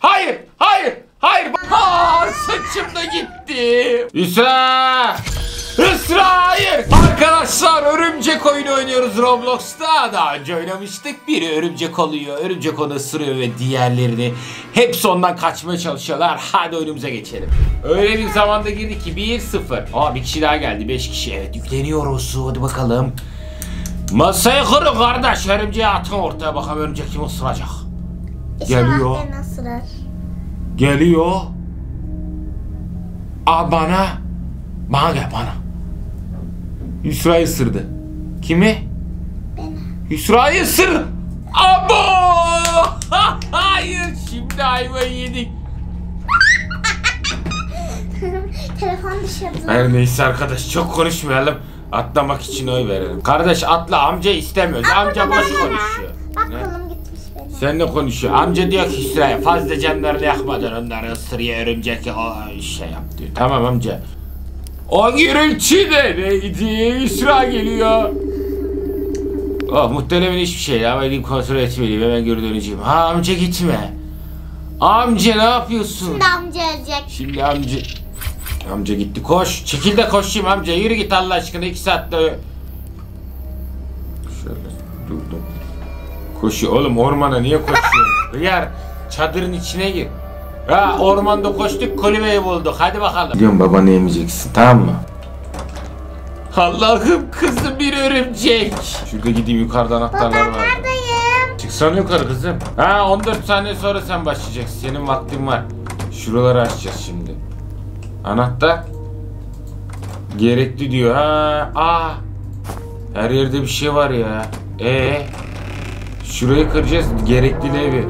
Hayır. Hayır. Hayır. Saçım da gitti. İsra. Hayır. Arkadaşlar örümcek oyunu oynuyoruz Roblox'ta. Daha önce oynamıştık. Biri örümcek oluyor. Örümcek onu ısırıyor ve diğerlerini hepsi ondan kaçmaya çalışıyorlar. Hadi oyunumuza geçelim. Öyle bir zamanda girdik ki 1-0. Bir kişi daha geldi. 5 kişi. Evet yükleniyoruz. Hadi bakalım. Masayı kırın kardeş. Örümceği atın ortaya bakalım örümcek kim ısıracak. Geliyor. Geliyor. Bana gel bana. Yusra'yı ısırdı. Kimi? Beni. Yusra'yı ısırdı. Abo! Hayır, şimdi ayvayı yedik. Telefon dışarıda. Her neyse arkadaş, çok konuşmayalım. Atlamak için oy verelim. Kardeş atla, amca istemiyoruz. Amca boş konuşuyor. Bak kolum gitmiş benim. Seninle konuşuyor. Amca diyor ki Yusra'ya fazla canlarını yakmadan onları ısırıyor örümcek şey yap diyor. Tamam amca. O gürültü de neydi? Yusra geliyor. Muhtemelen hiçbir şey ya. Ben kontrol etmeliyim. Hemen geri döneceğim. Amca gitme. Amca ne yapıyorsun? Şimdi amca ölecek. Şimdi amca gitti. Koş. Çekil de koşayım amca. Yürü git Allah aşkına. 2 saatte. Şöyle durdum. Koşuyor. Oğlum ormana niye koşuyorsun? Hıyar. Çadırın içine gir. Ormanda koştuk, kulübeyi bulduk. Hadi bakalım. Diyorum babanı yemeyeceksin, tamam mı? Allah'ım, kızım bir örümcek. Şurada gideyim, yukarıda anahtarlar var. Baba neredeyim? Çıksana yukarı kızım. 14 saniye sonra sen başlayacaksın. Senin vaktin var. Şuraları açacağız şimdi. Anahtar. Gerekli diyor. Her yerde bir şey var ya. Şurayı kıracağız. Gerekli evi.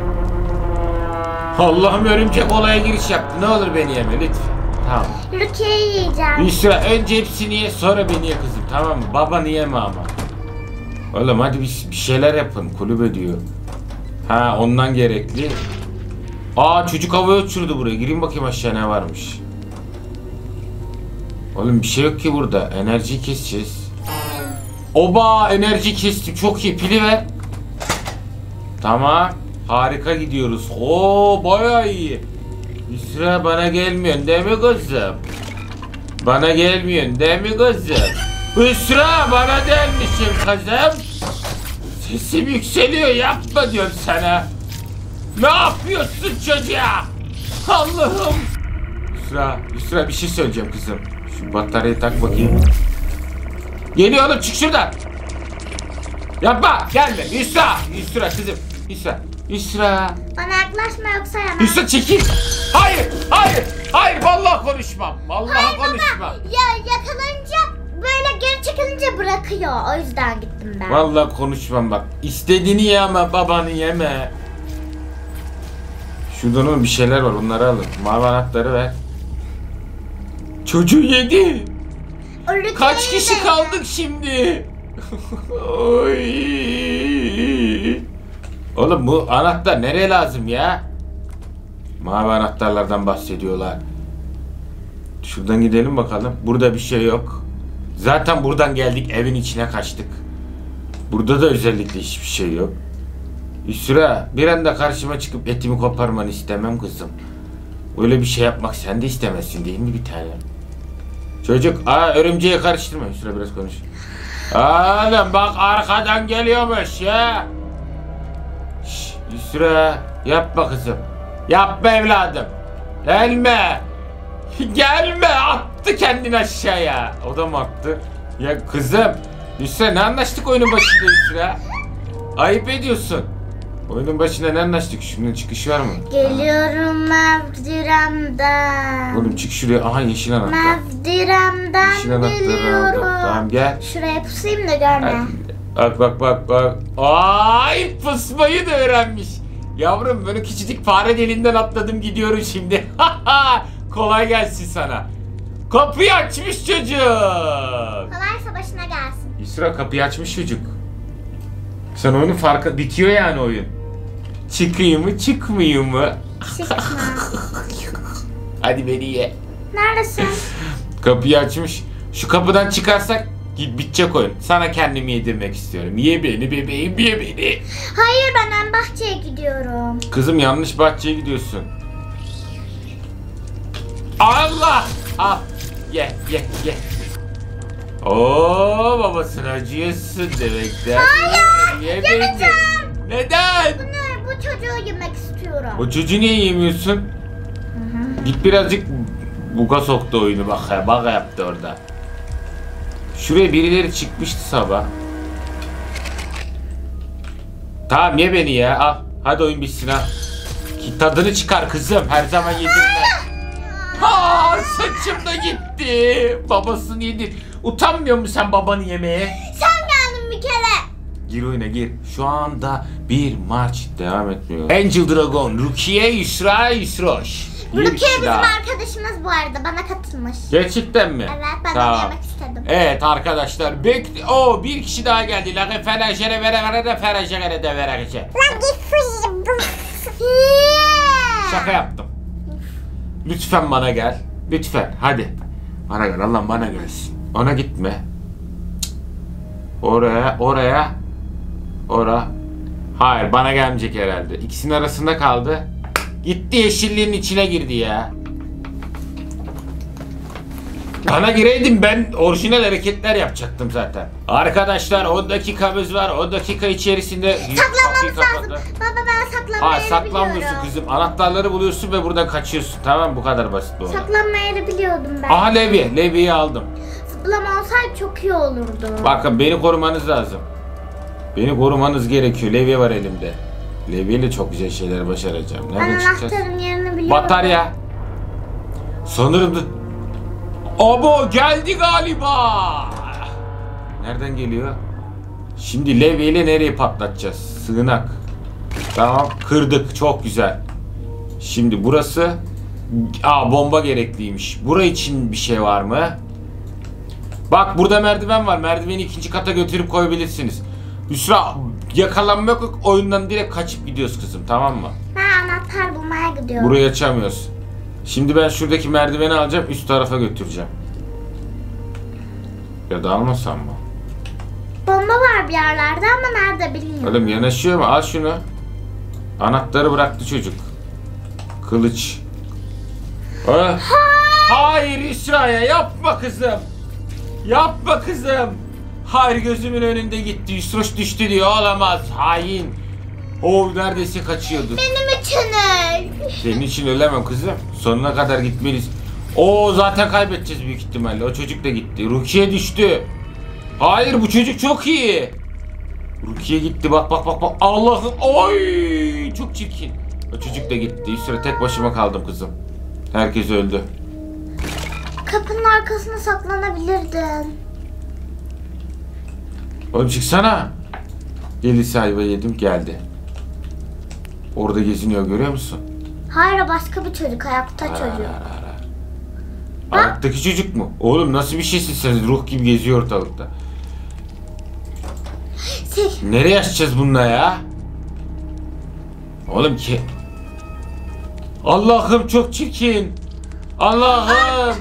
Allah'ım örümcek olaya giriş yaptı. Ne olur beni yeme lütfen. Tamam. Rukiye'yi yiyeceğim. Yusra önce hepsini ye sonra beni ye kızım, tamam mı? Babanı yeme ama. Oğlum hadi bir şeyler yapın. Kulübe diyor. Ondan gerekli. Çocuk havaya uçurdu buraya. Gireyim bakayım aşağı ne varmış. Oğlum bir şey yok ki burada. Enerjiyi keseceğiz. Enerji kestim. Çok iyi. Pili ver. Tamam. Harika gidiyoruz. Bayağı iyi. Yusra bana gelmiyorsun değil mi kızım? Bana gelmiyorsun değil mi kızım? Yusra bana gelmişsin kızım. Sesim yükseliyor, yapma diyorum sana. Ne yapıyorsun çocuğa? Allah'ım. Yusra bir şey söyleyeceğim kızım. Şu bataryayı tak bakayım. Geliyor oğlum, çık şuradan. Yapma, gelme. Yusra kızım. Yusra. Bana yaklaşma yoksa yemem. Yusra çekil. Hayır vallahi konuşmam. Vallahi konuşmam. Yakalanınca böyle geri çekilince bırakıyor. O yüzden gittim ben. Vallahi konuşmam bak. İstediğini yeme, babanı yeme. Şuradan bir şeyler var, onları alın. Mavi anahtarı ver. Çocuğu yedi. Kaç kişi kaldık şimdi? Oğlum bu anahtar nereye lazım ya? Mavi anahtarlardan bahsediyorlar. Şuradan gidelim bakalım. Burada bir şey yok. Zaten buradan geldik, evin içine kaçtık. Burada da özellikle hiçbir şey yok. Yusra bir anda karşıma çıkıp etimi koparmanı istemem kızım. Öyle bir şey yapmak sen de istemezsin değil mi bir tane? Çocuk örümceği karıştırma. Yusra biraz konuş. Oğlum bak arkadan geliyormuş ya. Yusra yapma kızım. Yapma evladım. Gelme. Attı kendini aşağıya. O da mı attı? Ya kızım. Yusra ne anlaştık oyunun başında Yusra? Ayıp ediyorsun. Oyunun başında ne anlaştık? Şunun çıkışı var mı? Geliyorum mevdiremden. Oğlum çık şuraya. Yeşil anahtar. Mevdiremden Yeşil anahtarı aldım. Tamam gel. Şuraya pusayım da görme. Bak. Ay pusmayı da öğrenmiş. Yavrum böyle küçücük fare deliğinden atladım gidiyorum şimdi. Kolay gelsin sana. Kapıyı açmış çocuk. Kolaysa başına gelsin. Yusra kapıyı açmış çocuk. Sen oyunun farkı bitiyor yani oyun. Çıkıyor mu çıkmıyor mu? Çıkma. Hadi beni ye. Neredesin? Kapıyı açmış. Şu kapıdan çıkarsak Git bitecek oyun. Sana kendimi yedirmek istiyorum. Ye beni bebeğim, ye beni. Hayır, ben ön bahçeye gidiyorum. Kızım yanlış bahçeye gidiyorsun. Allah! Al. Ye. Oo, babasına acıyorsun demekten. Hayır, Ye yemeyeceğim. beni. Neden? Bu çocuğu yemek istiyorum. O çocuğu niye yemiyorsun? Git birazcık buga soktu oyunu, bak yaptı orada. Şuraya birileri çıkmıştı sabah. Tamam ye beni ya, al. Hadi oyun bitsin ha. Tadını çıkar kızım, her zaman yedirme. Ha, saçım da gitti. Babasını yedi. Utanmıyor musun sen babanı yemeye? Sen geldin bir kere. Gir oyuna gir. Şu anda bir maç devam etmiyor. Angel Dragon, Rukiye, Yusra, Yusroş. Rukiye bizim arkadaşımız bu arada, bana katılmış. Gerçekten mi? Evet, ben Tamam. de yemek istedim. Evet arkadaşlar, bir kişi daha geldi. Lagı ferajere vere de ferajere de verece. Lan git fışım. Şaka yaptım. Lütfen bana gel. Lütfen hadi. Bana gel, Allah'ım bana gelsin. Ona gitme. Oraya. Hayır, bana gelmeyecek herhalde. İkisinin arasında kaldı. Gitti, yeşilliğin içine girdi ya. Bana gireydim, ben orijinal hareketler yapacaktım zaten. Arkadaşlar 10 dakikamız var. 10 dakika içerisinde Saklanmamız lazım. Baba, ben saklanma yeri saklanmıyorsun biliyorum. kızım. Anahtarları buluyorsun ve buradan kaçıyorsun. Tamam, bu kadar basit bu olay. Saklanma yeri biliyordum ben. Aha Levi'yi aldım. Zıplama olsaydı çok iyi olurdu. Bakın, beni korumanız lazım. Beni korumanız gerekiyor. Levi var elimde. Levi ile çok güzel şeyler başaracağım. Ben Nereden çıkacağız? anahtarın yerini biliyorum. Batarya. Sanırım da... Abo geldi galiba. Nereden geliyor? Şimdi Levi ile nereye patlatacağız? Sığınak. Tamam, kırdık. Çok güzel. Şimdi burası... bomba gerekliymiş. Bura için bir şey var mı? Bak, burada merdiven var. Merdiveni ikinci kata götürüp koyabilirsiniz. Yusra, yakalanmak yok. Oyundan direkt kaçıp gidiyoruz kızım, tamam mı? Ben anahtar bulmaya gidiyorum. Burayı açamıyoruz. Şimdi ben şuradaki merdiveni alacağım, üst tarafa götüreceğim. Ya da almasam mı? Bomba var bir yerlerde ama nerede bilmiyorum. Oğlum yanaşıyor mu? Al şunu. Anahtarı bıraktı çocuk. Kılıç. Ah. Hayır İsra'ya, yapma kızım. Yapma kızım. Hayır, gözümün önünde gitti. Yusroş düştü diyor. Olamaz. Hain. Neredeyse kaçıyordu. Benim için öl. Senin için ölemem kızım. Sonuna kadar gitmeliyiz. Zaten kaybedeceğiz büyük ihtimalle. O çocuk da gitti. Rukiye düştü. Hayır, bu çocuk çok iyi. Rukiye gitti. Bak. Allah'ım. Oy, çok çirkin. O çocuk da gitti. Bir süre tek başıma kaldım kızım. Herkes öldü. Kapının arkasına saklanabilirdin. Oğlum çıksana. Delisi ayva yedim, geldi. Orada geziniyor, görüyor musun? Hayır, o başka bir çocuk, ayakta çocuk. Ayaktaki çocuk mu? Oğlum nasıl bir şeysin sen? Ruh gibi geziyor ortalıkta. Nereye yaşayacağız bununla ya? Oğlum ki... Allah'ım çok çirkin. Allah'ım.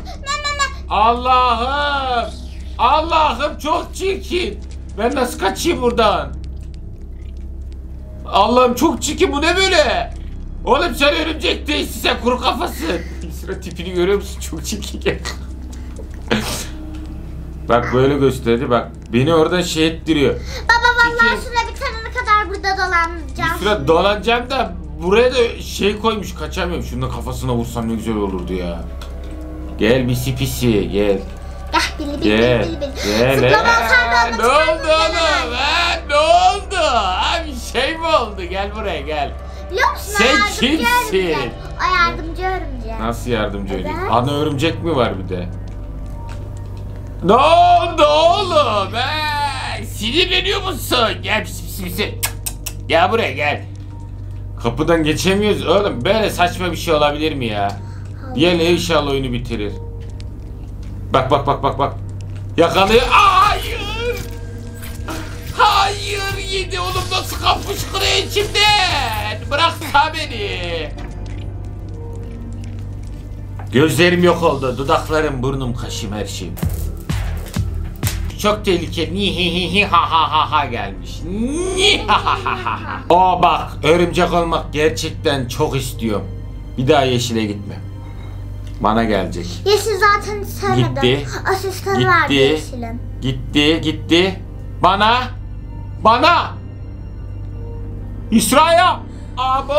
Allah'ım çok çirkin. Ben nasıl kaçayım buradan? Allah'ım çok çirkin, bu ne böyle? Oğlum sen örümcek değilsin, sen kuru kafasın. Sıra tipini görüyor musun? Çok çirkin. Bak böyle gösterdi, bak. Beni oradan şey ettiriyor. Baba, vallahi şuna bitene kadar burada dolanacağım. Bir süre dolanacağım da buraya da şey koymuş, kaçamıyorum. Şunun kafasına vursam ne güzel olurdu ya. Gel pisi pisi gel. Bil. Gel. Zıplama olsaydı Ne oldu oğlum? Ne oldu? Bir şey mi oldu? Gel buraya gel. Biliyor musun? Sen Yardımcı kimsin? örümcek. O yardımcı örümcek. Nasıl yardımcı Evet. örümcek? Ana örümcek mi var bir de? Ne oldu oğlum? Sinirleniyor musun? Gel pis pis. Gel buraya gel. Kapıdan geçemiyoruz oğlum. Böyle saçma bir şey olabilir mi ya? Diğerle inşallah oyunu bitirir. Bak. Yakalıyor. Hayır. Hayır, yedi oğlum, nasıl kapmış kırıyor içimden. Bıraksa beni. Gözlerim yok oldu. Dudaklarım, burnum, kaşım, her şeyim. çok tehlikeli. Nihihihi ha ha ha ha gelmiş. Nihahaha. Aa bak, örümcek olmak gerçekten çok istiyorum. Bir daha yeşile gitme. Bana gelecek. Yeşil zaten sevmedim. Gitti. Asistan vardı yeşilin. Gitti. Bana. İsra'ya. Abo.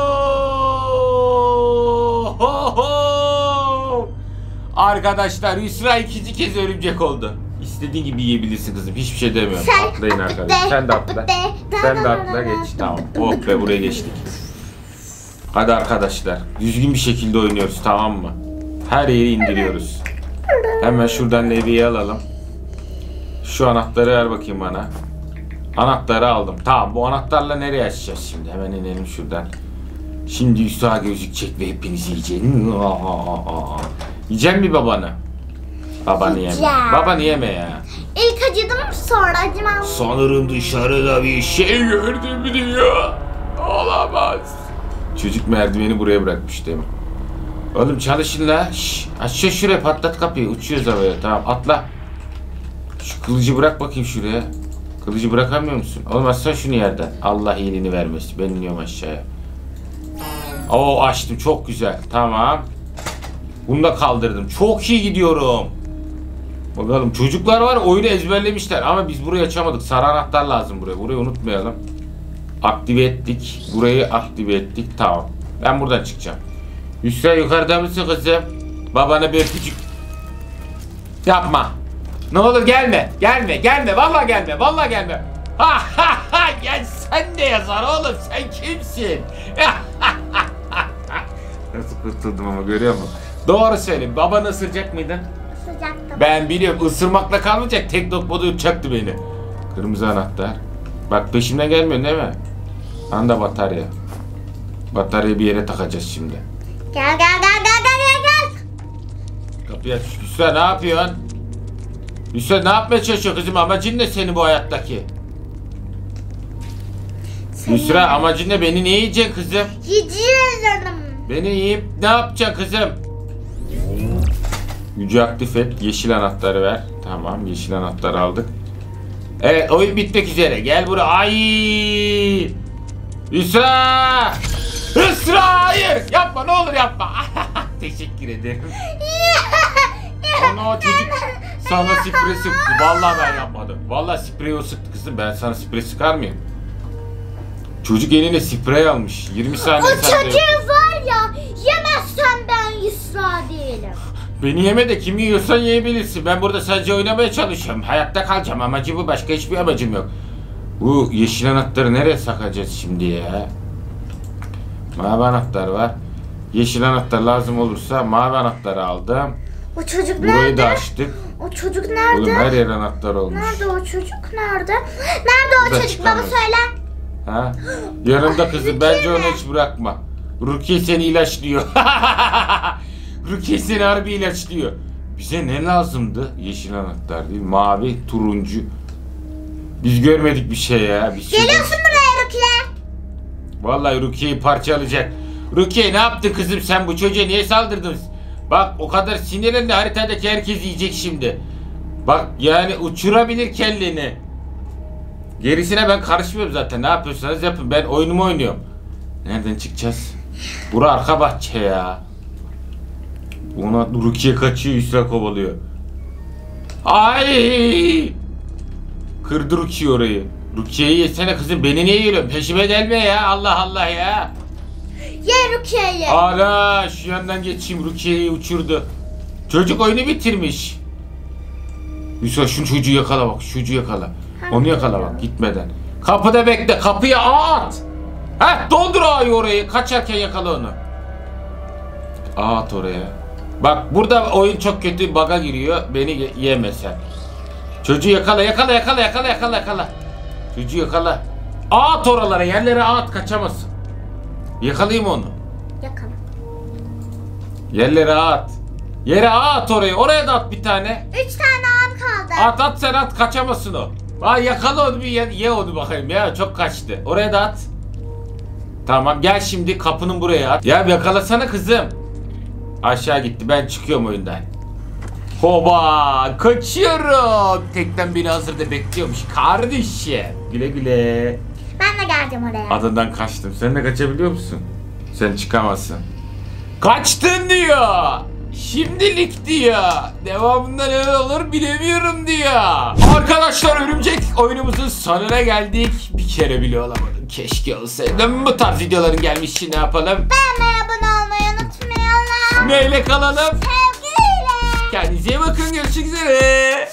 Ho ho. Arkadaşlar, Yusra ikinci kez örümcek oldu. İstediğin gibi yiyebilirsin kızım. Hiçbir şey demiyorum. Atlayın arkadaşlar. Sen de atla. Sen de atla, geç. Tamam. Oh be, buraya geçtik. Hadi arkadaşlar. Düzgün bir şekilde oynuyoruz, tamam mı? Her yeri indiriyoruz. Hemen şuradan levyeyi alalım. Şu anahtarı ver bakayım bana. Anahtarı aldım. Tamam, bu anahtarla nereye açacağız şimdi? Hemen inelim şuradan. Şimdi Yusra gözükecek ve hepinizi yiyecek. Yiyecek mi babanı? Babanı yeme. Babanı yeme ya. İlk acıdım, sonra acımam. Sanırım dışarıda bir şey gördüm diyor. Olamaz. Çocuk merdiveni buraya bırakmış değil mi? Oğlum çalışın la. Aç şuraya, patlat kapıyı. Uçuyoruz havaya. Tamam, atla. Şu kılıcı bırak bakayım şuraya. Kılıcı bırakamıyor musun? Oğlum açsana şunu yerden. Allah iyiliğini vermesin. Ben iniyorum aşağıya. Oo, açtım, çok güzel. Tamam. Bunu da kaldırdım. Çok iyi gidiyorum. Bakalım, çocuklar var, oyunu ezberlemişler ama biz burayı açamadık. Sarı anahtar lazım buraya. Burayı unutmayalım. Aktive ettik. Burayı aktive ettik. Tamam. Ben buradan çıkacağım. Yusra, yukarıda mısın kızım? Babana bir öpücük. Yapma. Ne olur gelme. Vallahi gelme. Ha ha ha. Gel, sen de yazar oğlum. Sen kimsin? Nasıl kurtuldum ama, görüyor musun? Doğru söyle. Babanı ısıracak mıydın? Sıcaktım. Ben biliyorum, ısırmakla kalmayacak. Tek lokmada yutacaktı beni. Kırmızı anahtar. Bak, peşimden gelmiyorsun değil mi? Anda batarya. Bataryayı bir yere takacağız şimdi. Gel. Kapıyı aç. Yusra, ne yapıyorsun? Yusra, ne yapmaya çalışıyor kızım? Amacın ne senin bu hayattaki? Yusra, amacın ne? Beni niye yiyeceksin kızım? Yiyeceğim. Beni yiyip ne yapacaksın kızım? Gücü aktif et. Yeşil anahtarı ver. Tamam, yeşil anahtarı aldık. Evet, oyun bitmek üzere. Gel buraya. Ay! Yusra! Hayır! Yapma, ne olur yapma. Teşekkür ederim. Ana, çocuk sana sprey sıktı. Vallahi ben yapmadım. Vallahi spreyi o sıktı kızım. Ben sana sprey sıkar mıyım? Çocuk eline sprey almış. 20 saniye O çocuğu var ya, yemezsen ben Yusra değilim. Beni yeme de kimi yiyorsan yiyebilirsin. Ben burada sadece oynamaya çalışıyorum. Hayatta kalacağım. Amacı bu. Başka hiçbir amacım yok. Bu yeşil anahtarı nereye sakacağız şimdi ya? Mavi anahtar var. Yeşil anahtar lazım olursa mavi anahtarı aldım. O çocuk Burayı nerede? da açtık. O çocuk nerede? Oğlum, her yer anahtar olmuş. Nerede o çocuk? Nerede o Burada çocuk? Baba çıkamaz. söyle. Ha? Yanımda kızım. Bence onu hiç bırakma. Rukiye seni ilaçlıyor. Rukiye seni harbi ilaçlıyor. Bize ne lazımdı? Yeşil anahtar değil. Mavi, turuncu. Biz görmedik bir şey ya. Geliyorsun buraya Rukiye. Vallahi Rukiye'yi parçalayacak. Rukiye, ne yaptın kızım sen? Bu çocuğa niye saldırdın? Bak, o kadar sinirlendi, haritadaki herkes yiyecek şimdi. Bak yani, uçurabilir kelleni. Gerisine ben karışmıyorum zaten. Ne yapıyorsanız yapın. Ben oyunumu oynuyorum. Nereden çıkacağız? Bura arka bahçe ya. Ona Rukiye kaçıyor, Yusra kovalıyor. Ay! Kırdı Rukiye orayı. Rukiye'yi yesene kızım. Beni niye yiyorsun? Peşime gelme ya. Allah Allah ya. Ye Rukiye'yi. Ana, şu yandan geçeyim. Rukiye'yi uçurdu. Çocuk oyunu bitirmiş. Yusra, şu çocuğu yakala bak. Şu çocuğu yakala. Onu yakala bak, gitmeden. Kapıda bekle. Kapıya at. Heh, doldur ağayı orayı. Kaçarken yakala onu. At oraya. Bak, burada oyun çok kötü. Bug'a giriyor. Beni yeme sen. Çocuğu yakala. Çocuğu yakala. At oralara. Yerlere at. Kaçamazsın. Yakalayayım onu. Yakala. Yerlere at. Yere at orayı. Oraya da at bir tane. 3 tane ağım kaldı. At sen at, kaçamazsın o. Ay, yakala onu bir, ye onu bakayım ya, çok kaçtı. Oraya da at. Tamam, gel şimdi kapının buraya at. Ya yakalasana kızım. Aşağı gitti, ben çıkıyorum oyundan. Hoba kaçıyorum. Tekten beni hazırda bekliyormuş kardeşim. Güle güle. Ben de geldim oraya. Adından kaçtım. Sen de kaçabiliyor musun? Sen çıkamazsın. Kaçtın diyor. Şimdilik diyor. Devamında ne olur bilemiyorum diyor. Arkadaşlar örümcek oyunumuzun sonuna geldik. Bir kere bile olamadım. Keşke olsaydım. Bu tarz videoların gelmişi ne yapalım? Beğenmeyi, abone olmayı unutmayalım. Neyle kalalım? Sevgiyle. Kendinize iyi bakın. Görüşmek üzere.